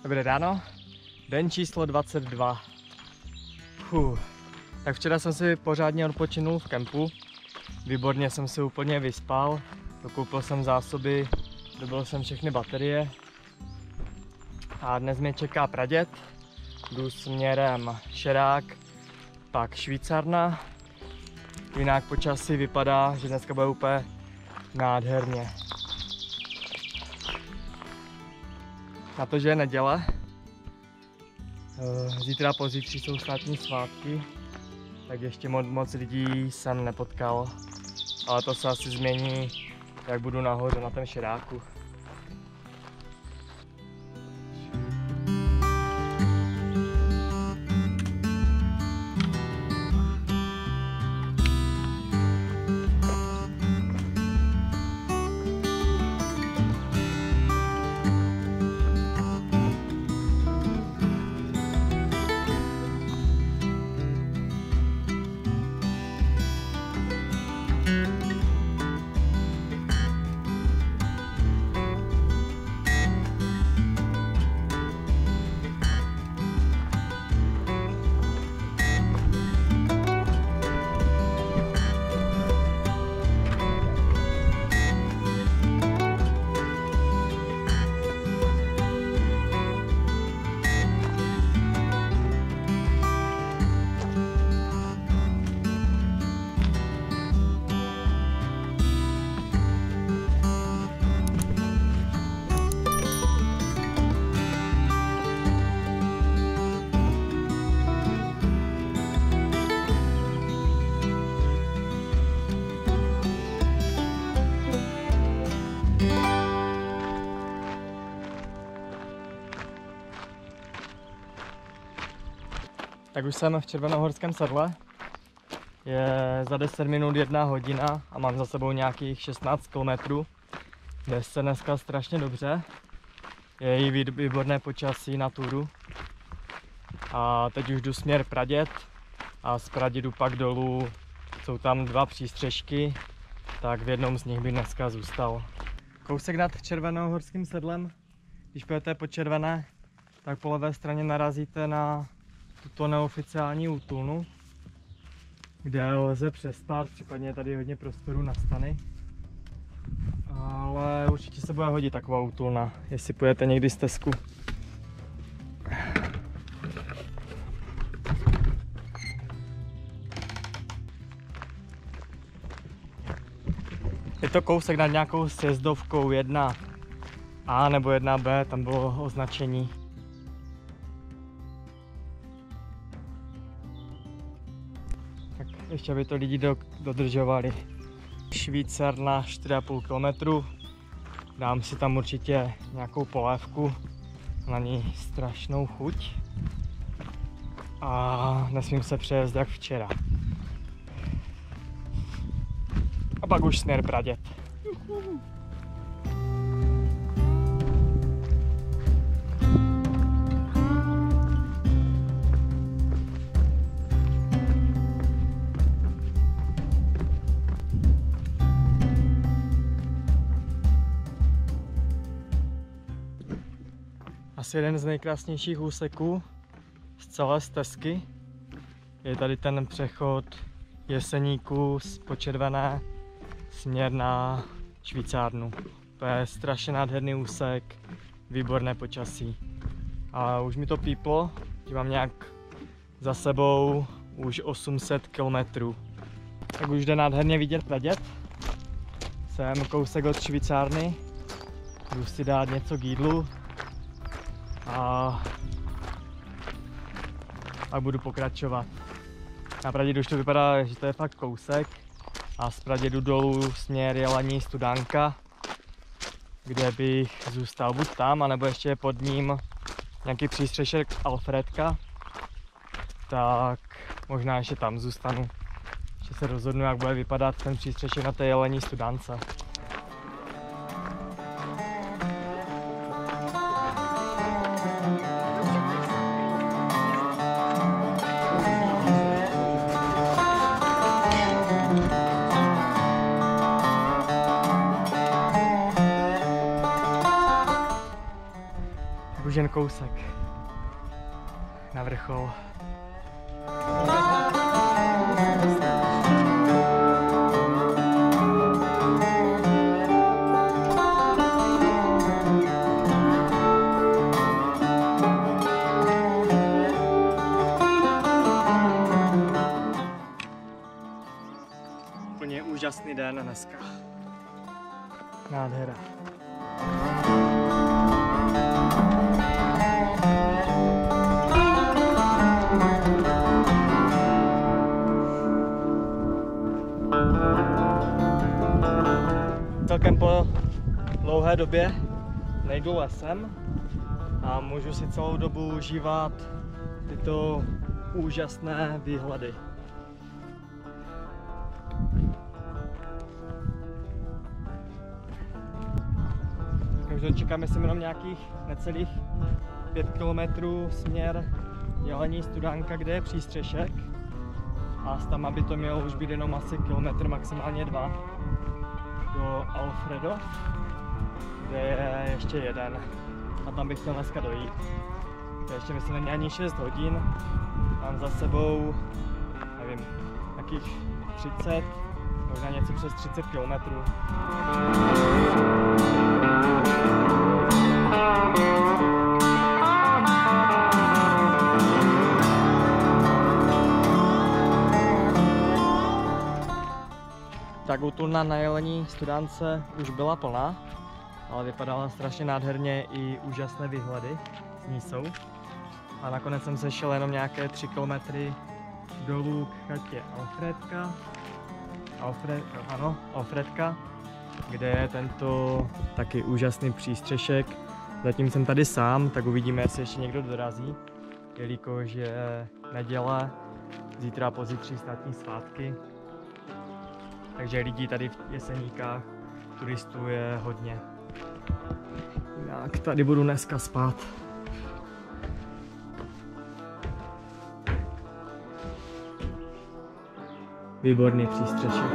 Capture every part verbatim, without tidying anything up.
Dobré ráno, den číslo dvacet dva. Fuh. Tak včera jsem si pořádně odpočinul v kempu. Výborně jsem se úplně vyspal, dokoupil jsem zásoby, dobil jsem všechny baterie. A dnes mě čeká Praděd. Jdu směrem Šerák, pak Švýcarna. Jinak počasí vypadá, že dneska bude úplně nádherně. Na to, že je neděle, zítra pozítří jsou státní svátky, tak ještě moc, moc lidí jsem nepotkal, ale to se asi změní, jak budu nahoře na tom Šeráku. Tak už jsem v Červenohorském sedle, je za deset minut jedna hodina a mám za sebou nějakých šestnáct kilometrů. Jde se dneska strašně dobře, je i výborné počasí na túru. A teď už jdu směr Praděd a z Pradědu pak dolů, jsou tam dva přístřežky, tak v jednom z nich bych dneska zůstal. Kousek nad Červenohorským sedlem, když půjdete po červené, tak po levé straně narazíte na tuto neoficiální útulnu, kde lze přespat, případně je tady hodně prostoru na stany. Ale určitě se bude hodit taková útulna, jestli půjdete někdy z Tesku. Je to kousek nad nějakou sjezdovkou jedna A nebo jedna B, tam bylo označení. Ještě aby to lidi do, dodržovali. Švýcarna čtyři a půl kilometru. Dám si tam určitě nějakou polévku, na ní strašnou chuť. A nesmím se přejezd jak včera. A pak už směr Praděd. Asi jeden z nejkrásnějších úseků z celé stezky je tady ten přechod Jeseníků z Počervené směr na Švýcárnu. To je strašně nádherný úsek, výborné počasí. A už mi to píplo, že mám nějak za sebou už osm set kilometrů. Tak už jde nádherně vidět Praděd. Jsem kousek od Švýcárny, jdu si dát něco k jídlu. A pak budu pokračovat. Na Pradědu už to vypadá, že to je fakt kousek. A z Pradědu dolů směr Jelení Studánka, kde bych zůstal buď tam, anebo ještě pod ním nějaký přístřešek Alfredka. Tak možná ještě tam zůstanu. Ještě se rozhodnu, jak bude vypadat ten přístřešek na té Jelení Studánce. Už jen kousek na vrchol. Úplně úžasný den dneska. Nádhera. Celkem po dlouhé době nejdu lesem a můžu si celou dobu užívat tyto úžasné výhledy. Už čekáme si jenom nějakých necelých pět kilometrů směr Jelení Studánka, kde je přístřešek. A tam by to mělo už být jenom asi kilometr, maximálně dva, do Alfredo, kde je ještě jeden. A tam bych chtěl dneska dojít. To ještě myslím není ani šest hodin. Mám za sebou, nevím, nějakých třicet, možná něco přes třicet kilometrů. Tak útulna na Jelení Studánce už byla plná, ale vypadala strašně nádherně, i úžasné výhledy z ní jsou. A nakonec jsem se šel jenom nějaké tři kilometry dolů k chatě Alfredka, Alfred, ano, Alfredka, kde je tento taky úžasný přístřešek. Zatím jsem tady sám, tak uvidíme, jestli ještě někdo dorazí, jelikož je neděle, zítra a pozítří státní svátky. Takže lidí tady v Jeseníkách, turistů je hodně. Tak tady budu dneska spát. Výborný přístřešek.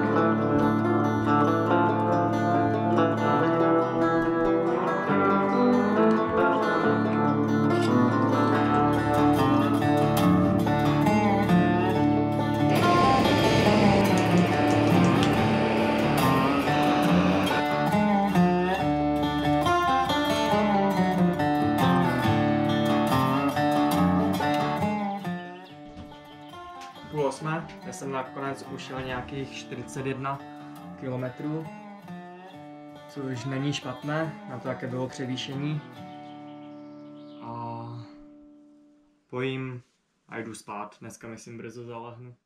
Půl osmé, já jsem nakonec ušel nějakých čtyřicet jedna kilometrů, což není špatné, na to, jaké bylo převýšení. A pojím a jdu spát, dneska myslím brzo zalehnu.